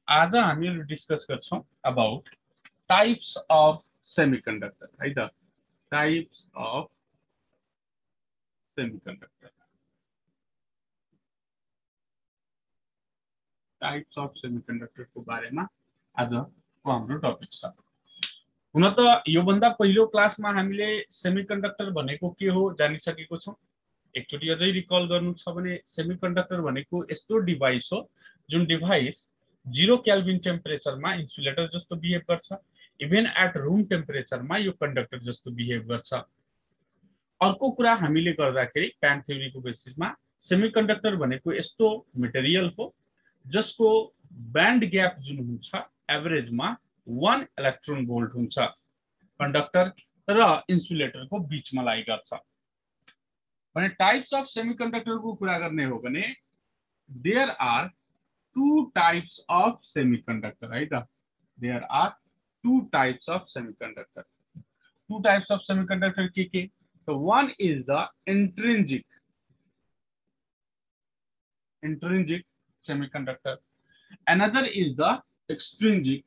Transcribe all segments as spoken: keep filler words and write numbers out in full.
आज हामीहरु डिस्कस गर्छौं अबाउट टाइप्स अफ सेमिकन्डक्टर है त types of semiconductor types of semiconductor को बारेमा आजको हाम्रो टपिक छ। हुन त यो भन्दा पहिलो क्लासमा हामीले सेमिकन्डक्टर भनेको के हो जानिसकेको छौं। एकचोटी अझै रिकल गर्नु छ भने सेमिकन्डक्टर भनेको यस्तो डिभाइस हो जुन डिभाइस जीरो केल्भिन टेम्परेचरमा इन्सुलेटर जस्तो बिहेभ गर्छ। इभन एट रूम टेम्परेचरमा यो कन्डक्टर जस्तो बिहेभ गर्छ। अर्को कुरा हामीले गर्दाखेरि प्यान थ्योरीको बेसिसमा सेमिकन्डक्टर भनेको यस्तो मटेरियल हो जसको ब्यान्ड ग्याप जुन हुन्छ एभरेजमा वन इलेक्ट्रोन भोल्ट हुन्छ कन्डक्टर र इन्सुलेटरको बीचमा लाई गर्छ। भने टाइप्स अफ सेमिकन्डक्टर को कुरा गर्ने हो भने there are two types of semiconductor है त there are two types of semiconductor. Two types of semiconductor के के so one is the intrinsic intrinsic semiconductor, another is the extrinsic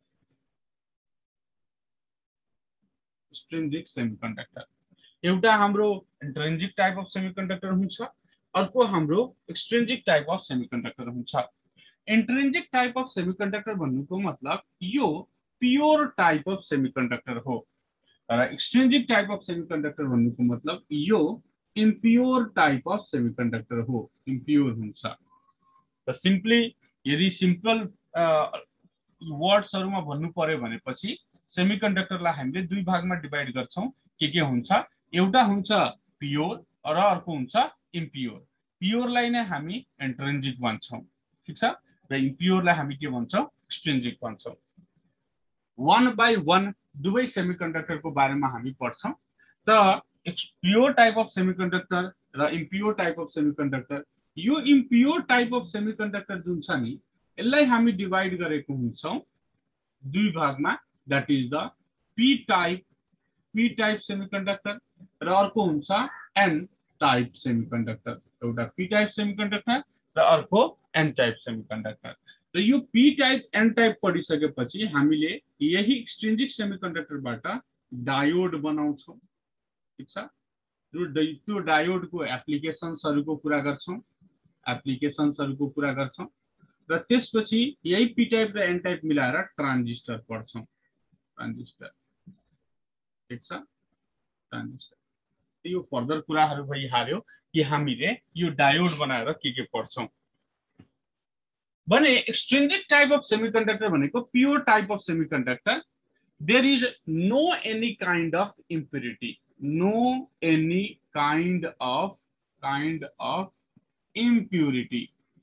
extrinsic semiconductor। एउटा हाम्रो intrinsic type of semiconductor हुन्छ, अर्को हाम्रो extrinsic type of semiconductor हुन्छ। intrinsic type of semiconductor भन्नुको मतलब यो pure type of semiconductor हो र एक्सट्रिन्जिक टाइप अफ सेमिकन्डक्टर भन्नुको मतलब यो इम्प्योर टाइप अफ सेमिकन्डक्टर हो, इम्प्योर हुन्छ। त सिम्पली यदि सिम्पल वर्ड्सहरुमा भन्नु पर्यो भनेपछि सेमिकन्डक्टरलाई हामीले दुई भागमा डिवाइड गर्छौं। के के हुन्छ एउटा हुन्छ प्योर र अर्को हुन्छ इम्प्योर। प्योरलाई नै हामी इन्ट्रिन्जिक भन्छौं, ठीक छ, र इम्प्योरलाई हामी के भन्छौं एक्सट्रिन्जिक भन्छौं। वन बाई वन दुवै सेमिकन्डक्टर को बारेमा हामी पढ्छौं। त प्योर टाइप अफ सेमिकन्डक्टर र इम्प्योर टाइप अफ सेमिकन्डक्टर, यो इम्प्योर टाइप अफ सेमिकन्डक्टर जुन छ नि यसलाई हामी डिवाइड गरेको हुन्छौं दुई भागमा, that is the P type P type semiconductor र अर्को हुन्छ एन टाइप सेमिकन्डक्टर। एउटा पी टाइप सेमिकन्डक्टर र अर्को एन टाइप सेमिकन्डक्टर। र यो पी टाइप एन टाइप पढिसकेपछि हामीले यही एक्सट्रिन्जिक सेमिकन्डक्टरबाट डायोड बनाउँछौं, ठीक छ। त्यो डायोडको एप्लिकेशन्सहरुको कुरा गर्छौं एप्लिकेशन्सहरुको कुरा गर्छौं र त्यसपछि यही पी टाइप र एन टाइप मिलाएर ट्रान्जिस्टर पढ्छौं ट्रान्जिस्टर, ठीक छ, ट्रान्जिस्टर। यो फर्दर कुराहरु भइहाल्यो कि हामीले यो डायोड बनाएर के के पढ्छौं भने एक्सट्रिन्जिक टाइप अफ सेमिकन्डक्टर भनेको pure type of semiconductor. There is no any kind of impurity, no any kind of kind of impurity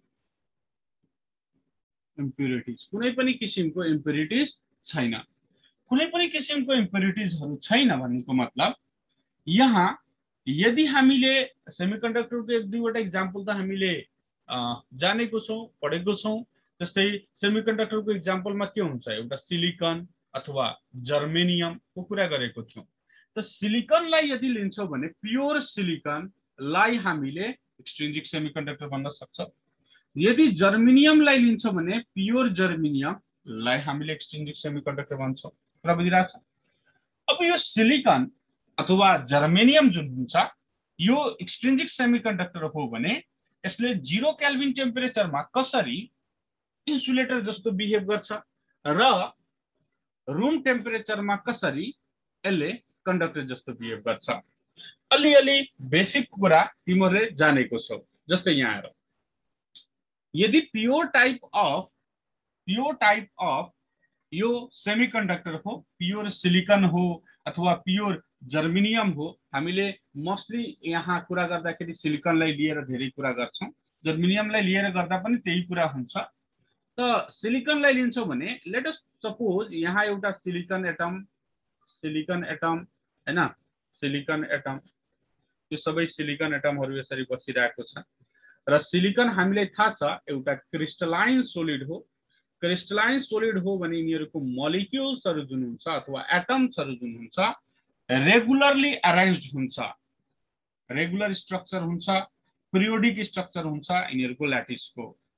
impurities कुनै पनि किसिमको इम्प्युरिटीज छैन। कुनै पनि किसिमको इम्प्युरिटीजहरु छैन भन्नुको मतलब यहाँ यदि हामीले सेमिकन्डक्टरको एक दुईवटा एक्जाम्पल त हामीले जानेको छौं पढेको छौं। जस्तै सेमिकन्डक्टरको एक्जाम्पलमा के हुन्छ एउटा सिलिकन अथवा जर्मेनियम को कुरा गरेको थियौं। त सिलिकनलाई यदि लिन्छौं भने प्योर सिलिकनलाई हामीले एक्सट्रिन्जिक सेमिकन्डक्टर भन्न सक्छौं। यदि जर्मेनियमलाई लिन्छौं भने प्योर जर्मेनियमलाई हामीले एक्सट्रिन्जिक सेमिकन्डक्टर भन्छौं। र बुझिरहेछ। अब यो सिलिकन अथवा जर्मेनियम जुन हुन्छ यो एक्सट्रिन्जिक सेमिकन्डक्टर हो भने यसले जीरो केल्भिन टेम्परेचरमा कसरी इन्सुलेटर जस्तो बिहेभ गर्छ र रूम टेम्परेचरमा कसरी यसले कन्डक्टर जस्तो बिहेभ गर्छ। अलिअलि बेसिक कुरा तिमीहरुले जानेको छौ। जस्तै यहाँ हेर, यदि pure type of pure type of यो सेमिकन्डक्टर हो, प्योर सिलिकन हो अथवा प्योर जर्मेनियम हो, हामीले मोस्टली यहाँ कुरा गर्दाखेरि सिलिकनलाई लिएर धेरै कुरा गर्छौं, जर्मेनियमलाई लिएर गर्दा पनि त्यही कुरा हुन्छ। त सिलिकनलाई लिन्छौं भने लेट अस सपोज यहाँ एउटा सिलिकन एटम सिलिकन एटम हैन सिलिकन एटम यो सबै सिलिकन एटमहरु यसरी बसिरहेको छ र सिलिकन हामीलाई थाहा छ एउटा क्रिस्टलाइन सोलिड हो। क्रिस्टलाइन सोलिड हो भने यिनीहरुको मोलिक्युल्सहरु जुन हुन्छ अथवा एटम्सहरु जुन हुन्छ रेगुलरली अरेन्ज्ड हुन्छ, रेगुलर स्ट्रक्चर हुन्छ, पिरियोडिक स्ट्रक्चर हुन्छ यिनीहरुको ल्याटिसको।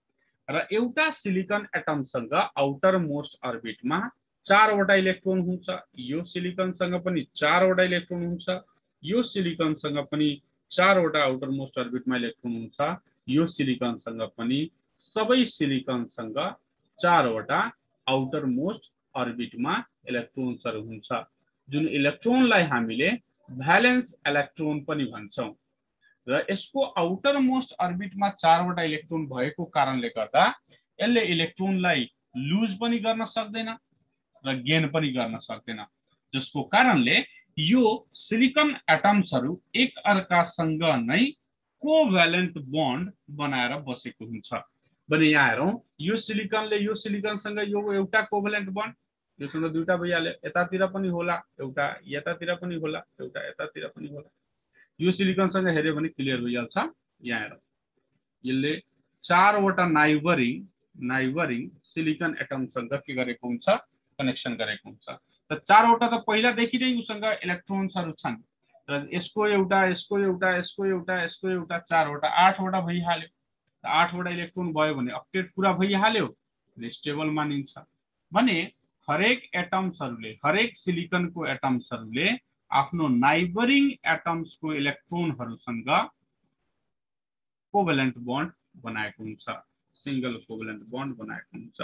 र एउटा सिलिकन एटमसँग आउटर मोस्ट अर्बिटमा चारवटा इलेक्ट्रोन हुन्छ। यो सिलिकनसँग पनि चारवटा इलेक्ट्रोन हुन्छ। यो सिलिकनसँग पनि चारवटा आउटर मोस्ट अर्बिटमा इलेक्ट्रोन हुन्छ। यो सिलिकनसँग पनि सबै सिलिकनसँग चारवटा आउटर मोस्ट अर्बिटमा इलेक्ट्रोन्सहरू हुन्छ, जुन इलेक्ट्रोनलाई हामीले भ्यालेन्स इलेक्ट्रोन पनि भन्छौं। र यसको आउटर मोस्ट अर्बिटमा चारवटा इलेक्ट्रोन भएको कारणले गर्दा यसले इलेक्ट्रोनलाई लुज पनि गर्न सक्दैन र गेन पनि गर्न सक्दैन, जसको कारणले यो सिलिकन एटम्सहरू एक अर्कासँग नै कोभ्यालेन्ट बन्ड बनाएर बसेको हुन्छ। भने यहाँ हेरौं, यो सिलिकनले यो सिलिकनसँग यो एउटा कोभ्यालेन्ट बन्ड, योसँग दुईटा भइहाल्यो, यतातिर पनि होला एउटा, यतातिर पनि होला एउटा, यतातिर पनि होला। यो सिलिकनसँग हेर्यो भने क्लियर भइहाल्छ। यहाँ हेरौं, यसले चारवटा नाइबरिङ नाइबरिङ सिलिकन एटमसँग के गरेको हुन्छ, कनेक्सन गरेको हुन्छ। त चारवटा त पहिलादेखि नै उसँग इलेक्ट्रोन्सहरू छन् र यसको एउटा यसको एउटा यसको एउटा यसको एउटा चारवटा आठवटा भइहाल्यो। त आठवटा इलेक्ट्रोन भयो भने अक्टेट पुरा भइहाल्यो, स्टेबल मानिन्छ। भने हरेक एटम्सहरूले हरेक सिलिकनको एटम्सहरूले आफ्नो नाइबरिङ एटम्सको इलेक्ट्रोनहरूसँग कोभ्यालेन्ट बन्ड बनाएको हुन्छ, सिंगल कोभ्यालेन्ट बन्ड बनाएको हुन्छ।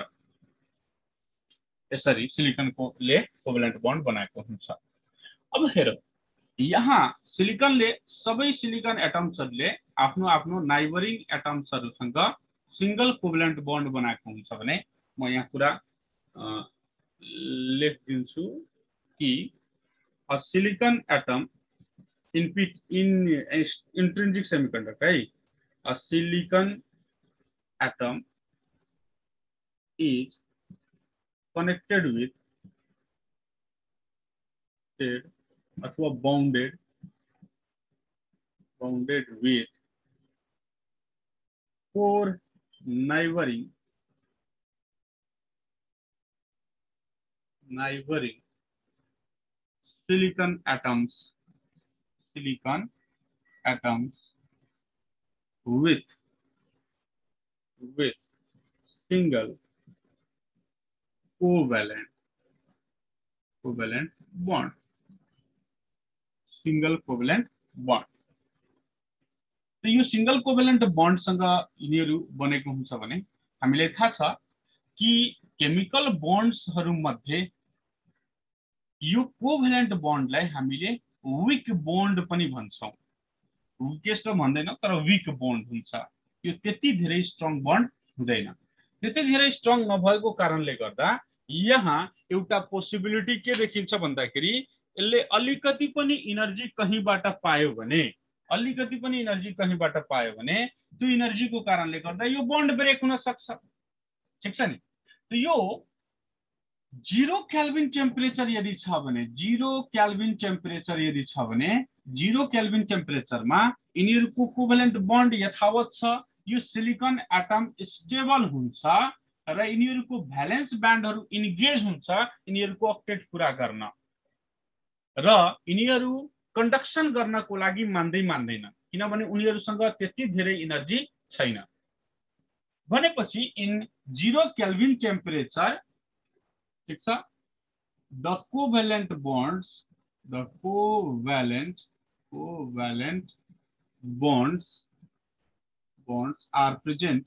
यसरी सिलिकनकोले कोभ्यालेन्ट बन्ड बनाएको हुन्छ। अब हेरौं, यहाँ सिलिकनले सबै सिलिकन एटम्सहरूले आफ्नो आफ्नो नाइबरिङ एटम्सहरूसँग सिंगल कोभ्यालेन्ट बन्ड बनाएको हुन्छ भने म यहाँ कुरा लेखिदिन्छु कि a silicon atom in in intrinsic semiconductor, right? A silicon atom is connected with अथवा bounded bounded with four neighboring neighboring silicon atoms silicon atoms with with single covalent covalent bond single covalent bond. तो यो single covalent bond सँग यिनीहरु बनेको हुन्छ भने हामीलाई थाहा छ कि केमिकल बन्ड्सहरु मध्ये यो कोभ्यालेन्ट बन्डलाई हामीले वीक बन्ड पनि भन्छौं। वीकेस्ट भन्दैन तर वीक बन्ड हुन्छ। यो त्यति धेरै स्ट्रङ बन्ड हुँदैन। त्यति धेरै स्ट्रङ नभएको कारणले गर्दा यहाँ एउटा पोसिबिलिटी के देखिन्छ भन्दाखेरि यसले अलिकति पनि एनर्जी कहीँबाट पायो भने अलिकति पनि एनर्जी कहीँबाट पायो भने त्यो एनर्जीको कारणले गर्दा यो बन्ड ब्रेक हुन सक्छ। ठीक छ नि? त यो जीरो केल्भिन टेम्परेचर यदि छ भने जीरो केल्भिन टेम्परेचर यदि छ भने जीरो केल्भिन टेम्परेचरमा यिनीहरुको कोभ्यालेन्ट बन्ड यथावत छ। यो सिलिकन एटम स्टेबल हुन्छ र यिनीहरुको भ्यालेन्स ब्यान्डहरु इन्गेज हुन्छ यिनीहरुको अक्टेट पूरा गर्न र यिनीहरु कन्डक्सन गर्नको लागि मान्दै मान्दैन किनभने उनीहरुसँग त्यति धेरै एनर्जी छैन। भनेपछि इन जीरो केल्भिन टेम्परेचर ठीक छ the covalent bonds the covalent covalent bonds bonds are present.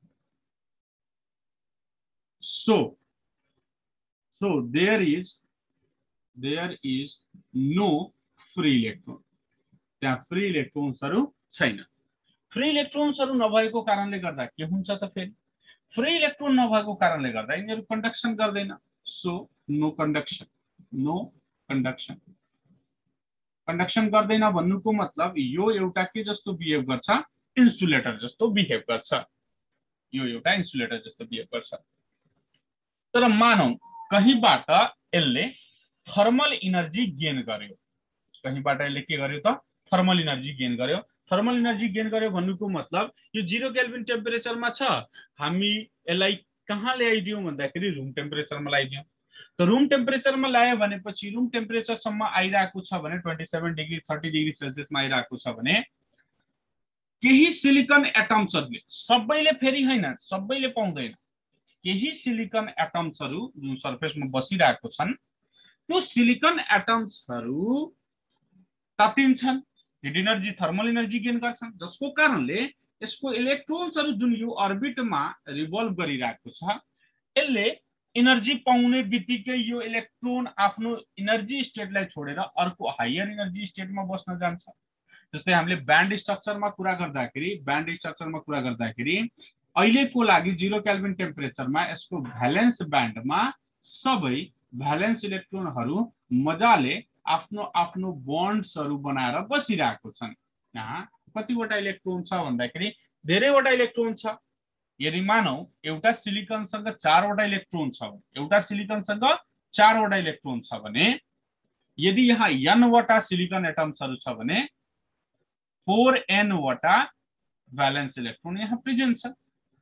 So so there is there is no free electron. त्यहाँ फ्री इलेक्ट्रोन्सहरु छैन। फ्री इलेक्ट्रोन्सहरु नभएको कारणले गर्दा के हुन्छ त फेरि फ्री इलेक्ट्रोन नभएको कारणले गर्दा यिनीहरु कन्डक्सन गर्दैन। So no conduction no conduction conduction गर्दैन भन्नुको मतलब यो एउटा के जस्तो बिहेभ गर्छ इन्सुलेटर जस्तो बिहेभ गर्छ। यो एउटा इन्सुलेटर जस्तो बिहेभ गर्छ। तर मानौं कहीँबाट यसले थर्मल एनर्जी गेन गर्यो कहीँबाट यसले के गर्यो त थर्मल एनर्जी गेन गर्यो। थर्मल एनर्जी गेन गर्यो भन्नुको मतलब यो जीरो केल्भिन टेम्परेचरमा छ हामी यसलाई कहाँ ल्याइदियौ भन्दाखेरि रुम टेम्परेचरमा ल्याइदियौ। त रुम टेम्परेचरमा ल्यायो भनेपछि रुम टेम्परेचरसम्म आइराको छ भने सत्ताइस डिग्री तीस डिग्री सेल्सियसमा आइराको छ भने केही सिलिकन एटम्सहरुले सबैले फेरि हैन सबैले पाउँदैन केही सिलिकन एटम्सहरु जुन सरफेसमा बसिरहेको छन् त्यो सिलिकन एटम्सहरु तातिन्छन् heat energy thermal energy gain गर्छन् जसको कारणले यसको इलेक्ट्रोन्सहरु जुन यो अर्बिटमा रिभल्भ गरिरहेको छ यसले एनर्जी पाउने बित्तिकै यो इलेक्ट्रोन आफ्नो एनर्जी स्टेटलाई छोडेर अर्को हायर एनर्जी स्टेटमा बस्न जान्छ जस्तै हामीले ब्यान्ड स्ट्रक्चरमा कुरा गर्दाखेरि ब्यान्ड स्ट्रक्चरमा कुरा गर्दाखेरि अहिलेको लागि जीरो केल्भिन टेम्परेचरमा यसको भ्यालेन्स ब्यान्डमा सबै भ्यालेन्स इलेक्ट्रोनहरु मजाले आफ्नो आफ्नो बन्ड्सहरु बनाएर बसिरहेको छन् यहाँ कतिवटा इलेक्ट्रोन छ भन्दाखेरि धेरैवटा इलेक्ट्रोन छ यदि मानौ एउटा सिलिकनसँग चारवटा इलेक्ट्रोन छ एउटा सिलिकनसँग चारवटा इलेक्ट्रोन छ भने यदि यहाँ n वटा सिलिकन एटम्सहरु छ भने फोर एन वटा भ्यालेन्स इलेक्ट्रोन यहाँ प्रेजेन्ट छ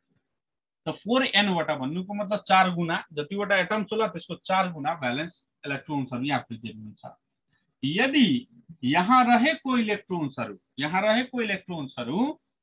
त फोर एन वटा भन्नुको मतलब चार गुना जतिवटा एटम्स होला त्यसको चार गुना भ्यालेन्स इलेक्ट्रोन्सहरु यहाँ प्रेजेन्ट हुन्छ यदि यहाँ रहेको इलेक्ट्रोन्सहरु यहाँ रहेको इलेक्ट्रोन्सहरु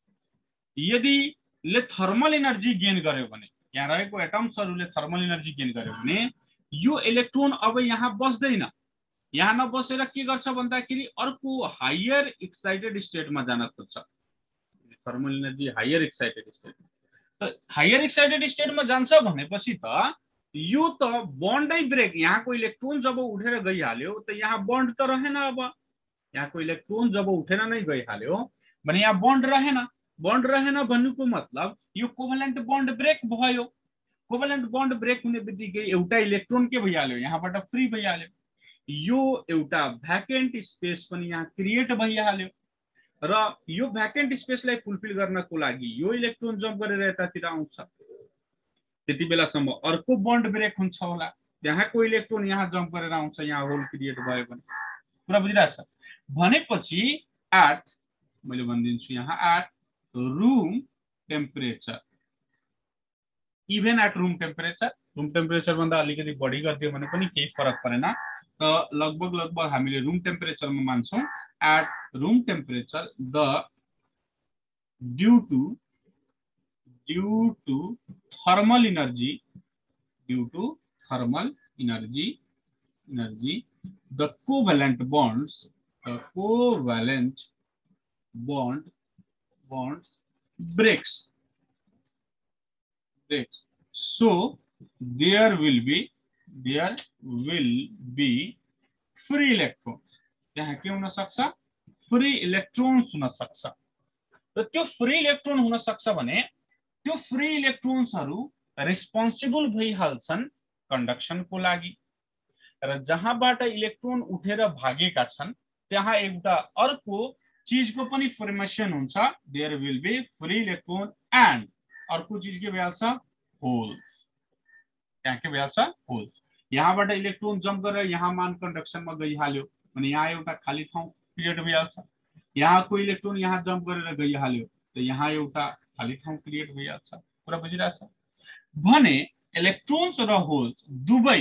यदि ले थर्मल एनर्जी गेन गर्यो भने यहाँ रहेको एटम्सहरुले थर्मल एनर्जी गेन गर्यो भने यो इलेक्ट्रोन अब यहाँ बस्दैन यहाँ नबसेर के गर्छ भन्दाखेरि अर्को हायर एक्साइटेड स्टेटमा जान खोज्छ thermal energy higher excited state त हायर एक्साइटेड स्टेटमा जान्छ भनेपछि त यो त बन्डै ब्रेक यहाँको इलेक्ट्रोन जब उठेर गइहाल्यो त यहाँ बन्ड त रहेन अब यहाँको इलेक्ट्रोन जब उठेर नै गइहाल्यो भने यहाँ बन्ड रहेन बन्ड रहेन भन्नुको मतलब यो कोभलेन्ट बन्ड ब्रेक भयो कोभलेन्ट बन्ड ब्रेक हुने बित्तिकै एउटा इलेक्ट्रोन के भइहाल्यो यहाँबाट फ्री भइहाल्यो यो एउटा भ्याकेन्ट स्पेस पनि यहाँ क्रिएट भइहाल्यो र यो भ्याकेन्ट स्पेसलाई फुलफिल गर्नको लागि यो इलेक्ट्रोन जम्प गरेर यतातिर आउँछ त्यति बेलासम्म अर्को बन्ड ब्रेक हुन्छ होला त्यहाँको इलेक्ट्रोन यहाँ जम्प गरेर आउँछ यहाँ होल क्रिएट भयो भने पुरा बुझिरहेछ भनेपछि एट मैले भनिदिन्छु यहाँ at room temperature even at room temperature room temperature भन्दा अलिकति बढी गरिदियो भने पनि केही फरक परेन त लगभग लगभग हामीले रूम टेम्परेचरमा मान्छौं at room temperature the due to due to thermal energy due to thermal energy energy the covalent bonds the covalent bond bonds breaks breaks so there will be there will be free electrons यहाँ के हुन सक्छ free electrons हुन सक्छ र त्यो free electron हुन सक्छ भने त्यो फ्री इलेक्ट्रोन्सहरु रेस्पोन्सिबल भइहाल्छन् कन्डक्सनको लागि र जहाँबाट इलेक्ट्रोन उठेर भागेका छन् त्यहाँ एउटा अर्को चीजको पनि फर्मेसन हुन्छ there will be free electron and अर्को चीज के भइहाल्छ होल्स त्यहाँ के भइहाल्छ होल्स यहाँबाट इलेक्ट्रोन जम्प गरेर यहाँ मान कन्डक्सनमा गइहाल्यो भने यहाँ एउटा खाली ठाउँ क्रिएट भइहाल्छ यहाँको इलेक्ट्रोन यहाँ जम्प गरेर गइहाल्यो त यहाँ एउटा खाली ठाउँ क्रिएट भइहाल्छ पुरा बुझिरहेछ भने इलेक्ट्रोन्स र होल्स दुवै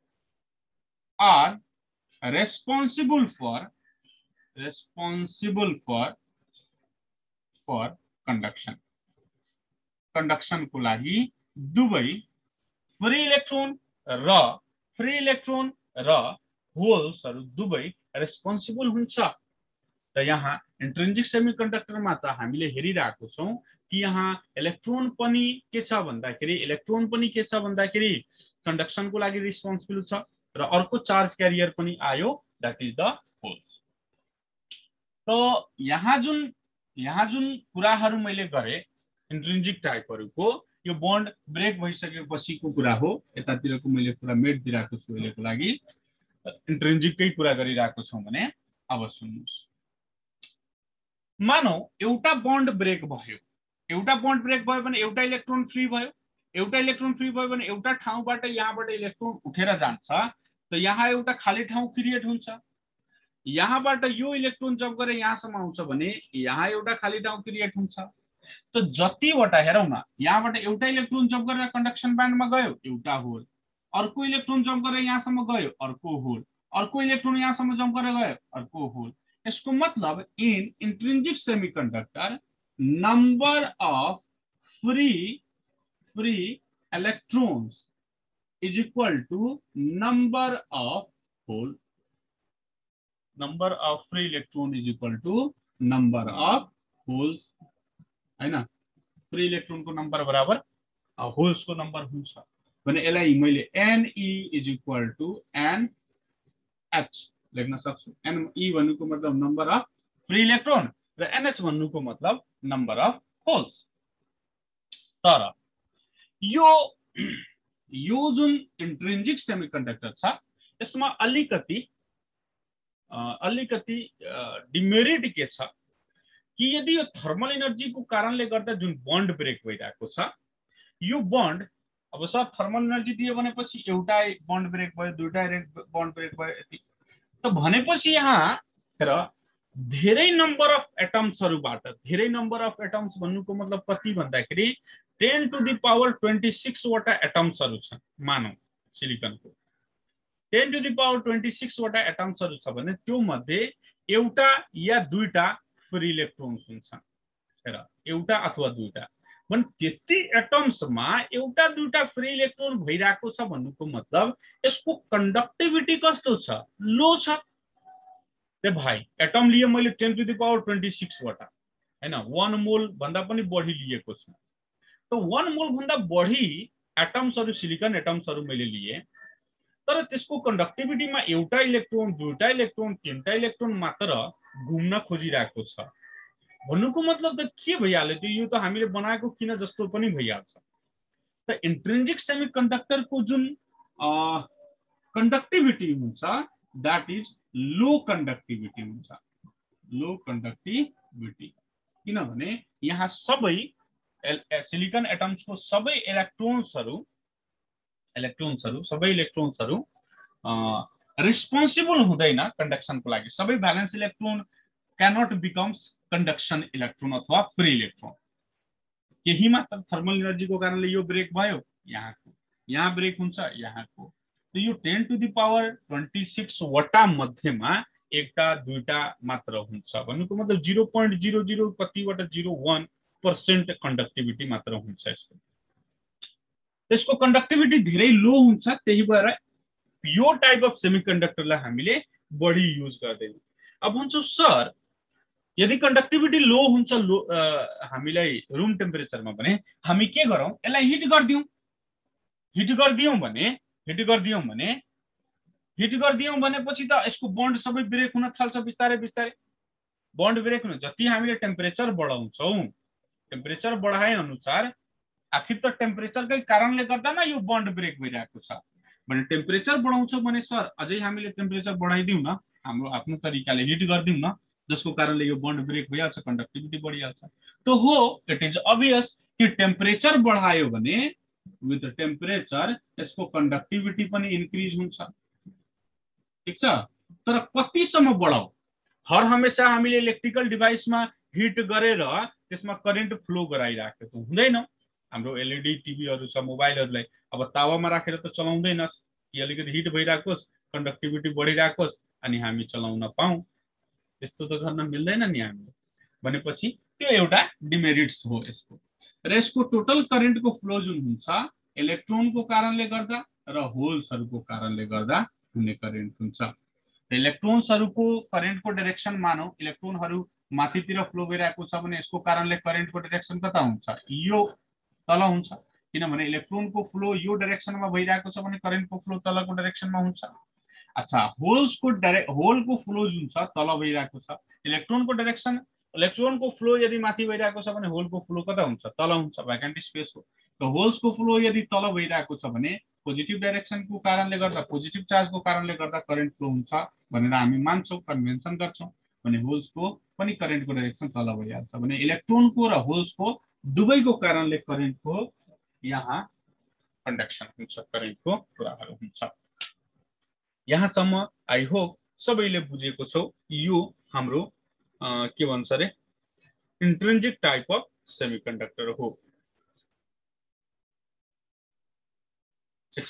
are responsible for responsible for for conduction conduction को लागि दुवै फ्री इलेक्ट्रोन र फ्री इलेक्ट्रोन र होल्सहरु दुवै रेस्पोन्सिबल हुन्छ त यहाँ इन्ट्रिन्जिक सेमिकन्डक्टरमा त हामीले हेरिरहेको छौं कि यहाँ इलेक्ट्रोन पनि के छ भन्दाखेरि इलेक्ट्रोन पनि के छ भन्दाखेरि कन्डक्सनको लागि रेस्पोन्सिबल छ र अर्को चार्ज क्यारियर पनि आयो दैट इज द होल्स तो यहाँ जुन यहाँ जुन कुराहरु मैले गरे इन्ट्रिन्जिक टाइपहरुको यो बन्ड ब्रेक भइसकेपछिको कुरा हो यतातिरको मैले पुरा मेट दिइराको छु अहिलेको लागि इन्ट्रिन्जिककै कुरा गरिराको छौं भने अब सुन्नुस् मानौ एउटा बन्ड ब्रेक भयो एउटा बन्ड ब्रेक भयो भने एउटा इलेक्ट्रोन फ्री भयो एउटा इलेक्ट्रोन फ्री भयो भने एउटा ठाउँबाट यहाँबाट इलेक्ट्रोन उठेर जान्छ त यहाँ एउटा खाली ठाउँ क्रिएट हुन्छ यहाँबाट यो इलेक्ट्रोन जम्प गरेर यहाँसम्म आउँछ भने यहाँ एउटा खाली ठाउँ क्रिएट हुन्छ त जतिवटा हेरौँ न यहाँबाट एउटा इलेक्ट्रोन जम्प गरेर कन्डक्सन ब्यान्डमा गयो एउटा होल अर्को इलेक्ट्रोन जम्प गरेर यहाँसम्म गयो अर्को होल अर्को इलेक्ट्रोन यहाँसम्म जम्प गरेर गयो अर्को होल यसको मतलब in intrinsic semiconductor number of free free electrons is equal to number of hole. Number of free electron is equal to number of holes, है ना? फ्री इलेक्ट्रोन को नंबर बराबर होल्स को नंबर हुन्छ भने यसलाई मैले Ne is equal to N H लेख्न सक्छु. Ne भन्नुको मतलब नम्बर अफ फ्री इलेक्ट्रोन र N H भन्नुको मतलब नम्बर अफ होल्स. तर यो यो जुन इन्ट्रिन्जिक सेमिकन्डक्टर छ यसमा अलिकति अलिकति डिमेरिट के छ कि यदि यो थर्मल एनर्जी को कारणले गर्दा जुन बन्ड ब्रेक भइरहेको छ यो बन्ड अब सर थर्मल एनर्जी दियो भनेपछि एउटा बन्ड ब्रेक भयो दुईटा बन्ड ब्रेक भयो यति त भनेपछि यहाँ हेर धेरै नम्बर अफ एटम्सहरुबाट धेरै नम्बर अफ एटम्स भन्नुको मतलब कति भन्दाखेरि ten to the power twenty six वटा एटम्सहरु छन् मानौ सिलिकनको ten to the power twenty six वटा एटम्सहरु छ भने त्यो मध्ये एउटा या दुईटा फ्री इलेक्ट्रोन्स हुन्छन् हेर एउटा अथवा दुईटा भने त्यति एटम्समा एउटा दुईटा फ्री इलेक्ट्रोन भइराको छ भन्नुको मतलब यसको कन्डक्टिभिटी कस्तो छ लो छ ते भाइ एटम लिए मैले ten to the power twenty six वटा हैन वन मोल भन्दा पनि बढी लिएको छु त वन मोल भन्दा बढी एटम्सहरु सिलिकन एटम्सहरु मैले लिए तर त्यसको कन्डक्टिभिटीमा एउटा इलेक्ट्रोन दुईटा इलेक्ट्रोन तीनटा इलेक्ट्रोन मात्र घुम्न खोजिरहेको छ भन्नुको मतलब त के भइहाल्यो त्यो यो त हामीले बनाएको किन जस्तो पनि भइहाल्छ. त इन्ट्रिन्जिक सेमिकन्डक्टर को जुन कन्डक्टिभिटी हुन्छ दैट इज लो कन्डक्टिभिटी हुन्छ लो कन्डक्टिभिटी किनभने यहाँ सबै सिलिकन एटम्स को सबै इलेक्ट्रोन्सहरु इलेक्ट्रोन्सहरु सबै इलेक्ट्रोन्सहरु रिस्पोन्सिबल हुँदैन कंडक्शन को लागि सबै valence electron cannot becomes conduction electron अथवा फ्री इलेक्ट्रोन केही मात्र थर्मल एनर्जी को कारणले यो ब्रेक भयो यहाँको यहाँ ब्रेक हुन्छ यहाँको त यो ten to the power twenty six वटा मध्येमा एउटा दुईटा मात्र हुन्छ भन्नुको मतलब जीरो पॉइंट जीरो जीरो कति वटा जीरो वन पर्सेंट कंडक्टिभिटी मात्र हुन्छ यसको त्यसको कंडक्टिभिटी धेरै लो हुन्छ त्यही भएर यो टाइप अफ सेमिकन्डक्टरलाई हामीले बढी युज गर्दैनौं. अब भन्छौ सर यदि कंडक्टिभिटी लो हुन्छ लो हामीलाई रूम टेम्परेचरमा भने हामी के गरौं यसलाई हिट गर्दियौ हिट गर्दियौ भने हिट गर्दियौ भने हिट गर्दियौ भनेपछि त यसको बन्ड सबै ब्रेक हुन थाल्छ बिस्तारै बिस्तारै बन्ड ब्रेक हुन जति हामीले टेम्परेचर बढाउँछौ टेम्परेचर बढाए अनुसार आखिर त टेम्परेचरकै कारणले गर्दा न यो बन्ड ब्रेक भइरहेको छ भने टेम्परेचर बढाउँछौ भने सर अझै हामीले टेम्परेचर बढाइदिउँ न हाम्रो आफ्नो तरिकाले हिट गर्दिउँ न जसको कारणले यो बन्ड ब्रेक भइहाल्छ कंडक्टिभिटी बढिहाल्छ. तो हो इट इज अभियस कि टेम्परेचर बढायो भने विथ टेम्परेचर यसको कंडक्टिभिटी पनि इन्क्रिज हुन्छ ठीक छ तर कतिसम्म बढाऊ हर हमेशा हामीले इलेक्ट्रिकल डिभाइसमा हिट गरेर त्यसमा करेन्ट फ्लो गराइराखेको हुँदैन हाम्रो एलईडी टिभीहरु छ मोबाइलहरुलाई अब तावामा राखेर त चलाउँदैनस् कि अलिकति हिट भइराकोस् कंडक्टिभिटी बढिराकोस् अनि हामी चलाउन पाऊ त्यस्तो त गर्न मिल्दैन नि हामीले भनेपछि त्यो एउटा डिमेरिट्स हो यसको र यसको टोटल करेन्ट को फ्लो जुन हुन्छ इलेक्ट्रोन को कारणले गर्दा र होल्सहरुको कारणले गर्दा हुने करेन्ट हुन्छ. इलेक्ट्रोन्सहरुको करेन्ट को डाइरेक्सन मानौ इलेक्ट्रोनहरु माथितिर फ्लो भइरहेको छ भने यसको कारणले करेन्ट को डाइरेक्सन कता हुन्छ यो तल हुन्छ किनभने इलेक्ट्रोन को फ्लो यो डाइरेक्सनमा भइरहेको छ भने करेन्ट को फ्लो तलको डाइरेक्सनमा हुन्छ. अच्छा होल्स को डाइरेक्ट होल को फ्लो जुन छ तल भइरहेको छ इलेक्ट्रोन को डाइरेक्सन इलेक्ट्रोन को फ्लो यदि माथि भइरहेको छ भने होल को फ्लो कता हुन्छ तल हुन्छ भ्याकेन्ट स्पेस हो. त होल्स को फ्लो यदि तल भइरहेको छ भने पोजिटिभ डाइरेक्सन को कारणले गर्दा पोजिटिभ चार्ज को कारणले गर्दा करेन्ट फ्लो हुन्छ भनेर हामी मान्छौं कन्भेन्सन गर्छौं भने होल्स को पनि करेन्ट को डाइरेक्सन तल भइहाल्छ भने इलेक्ट्रोन को र होल्स को दुवैको कारणले करेन्ट को यहाँ कंडक्सन हुन्छ करेन्ट को कुराहरु हुन्छ. यहाँसम्म आई होप सबैले बुझेको छौ यो हाम्रो के भन्छ रे इन्ट्रिन्जिक टाइप अफ सेमिकन्डक्टर हो ठीक छ.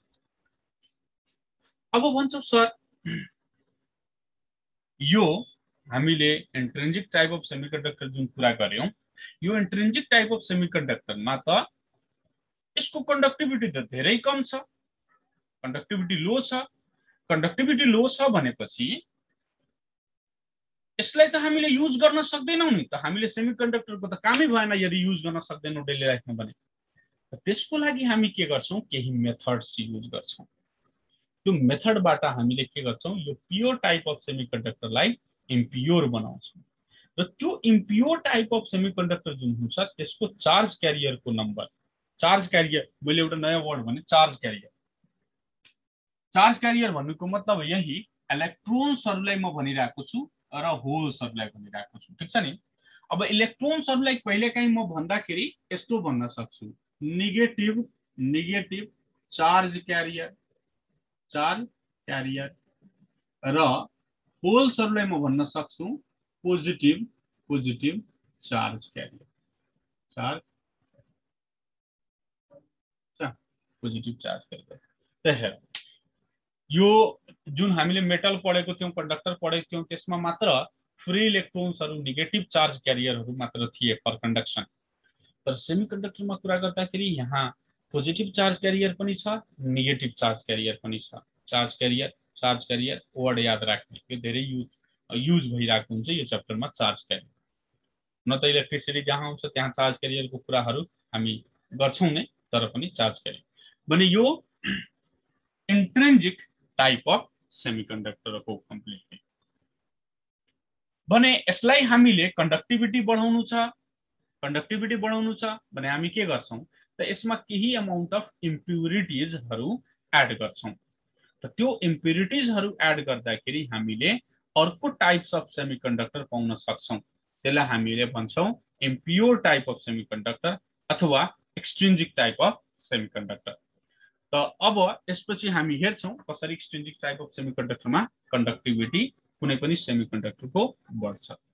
अब भन्छौ सर यो हामीले इन्ट्रिन्जिक टाइप अफ सेमिकन्डक्टर जुन कुरा गर्यौं यो इन्ट्रिन्जिक टाइप अफ सेमिकन्डक्टरमा त यसको कन्डक्टिभिटी त धेरै कम छ, कन्डक्टिभिटी लो छ। कन्डक्टिभिटी लो छ भनेपछि यसलाई त हामीले युज गर्न सक्दैनौँ नि, त हामीले सेमिकन्डक्टरको त कामै भएन यदि युज गर्न सक्दैनौँ डेली लाइफमा भने। त्यसको लागि हामी के गर्छौँ, केही मेथड्स युज गर्छौँ। त्यो मेथडबाट हामीले के गर्छौँ, यो प्योर टाइप अफ सेमिकन्डक्टरलाई इम्प्योर बनाउँछौँ र त्यो इम्प्योर टाइप अफ सेमिकन्डक्टर जुन हुन्छ त्यसको चार्ज क्यारियरको नम्बर, चार्ज क्यारियर, मैले एउटा नयाँ वर्ड भने चार्ज क्यारियर। चार्ज क्यारियर भन्नुको मतलब यही इलेक्ट्रोन्सहरूलाई म भनिरहेको छु र होल्सहरूलाई भनिरहेको छु, ठिक छ नि। अब इलेक्ट्रोन्सहरूलाई कहिलेकाहीँ म भन्दाखेरि यस्तो भन्न सक्छु, negative negative charge carrier, charge carrier, र होल्सहरूलाई म भन्न सक्छु positive positive charge carrier, charge positive charge carrier. त हेर, यो जुन हामीले मेटल पढेको थियौँ, कन्डक्टर पढेको थियौँ, त्यसमा मात्र फ्री इलेक्ट्रोन्सहरू नेगेटिभ चार्ज क्यारियरहरू मात्र थिए फर कन्डक्सन। तर सेमिकन्डक्टरमा कुरा गर्दाखेरि यहाँ पोजिटिभ चार्ज क्यारियर पनि छ, नेगेटिभ चार्ज क्यारियर पनि छ। Charge carrier, charge carrier word याद राख्ने, यो धेरै युज युज भइरहेको हुन्छ यो च्याप्टरमा। चार्ज क्यारियर न त इलेक्ट्रिसिटी जहाँ आउँछ त्यहाँ चार्ज क्यारियरको कुराहरू हामी गर्छौँ नै, तर पनि चार्ज क्यारियर भने यो इन्ट्रिन्जिक टाइप अफ सेमिकन्डक्टर हो कम्प्लिटली। भने यसलाई हामीले कन्डक्टिभिटी बढाउनु छ, कन्डक्टिभिटी बढाउनु छ भने हामी के गर्छौँ त यसमा केही अमाउन्ट अफ इम्प्युरिटिजहरू एड गर्छौँ। त त्यो इम्प्युरिटिजहरू एड गर्दाखेरि हामीले अर्को टाइप्स अफ सेमिकन्डक्टर पाउन सक्छौँ। त्यसलाई हामीले भन्छौँ इम्प्योर टाइप अफ सेमिकन्डक्टर अथवा एक्सट्रिन्जिक टाइप अफ सेमिकन्डक्टर। त अब त्यसपछि हामी हेर्छौँ कसरी एक्सट्रिन्जिक टाइप अफ सेमिकन्डक्टरमा कन्डक्टिभिटी कुनै पनि सेमिकन्डक्टरको बढ्छ।